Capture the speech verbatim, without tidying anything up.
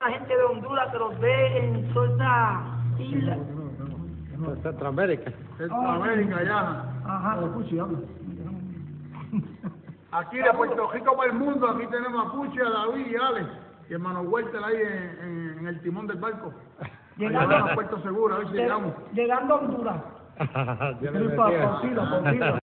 la gente de Honduras que los ve en toda esa isla. Centroamérica. Centroamérica, ya. Ajá. Aquí de Puerto Rico para el mundo, aquí tenemos a Puchi, a David y a Alex, y hermano Huerta ahí en, en, en el timón del barco. Llegando a Puerto Seguro, a ver si llegamos. Llegando a Honduras. Yo le metí.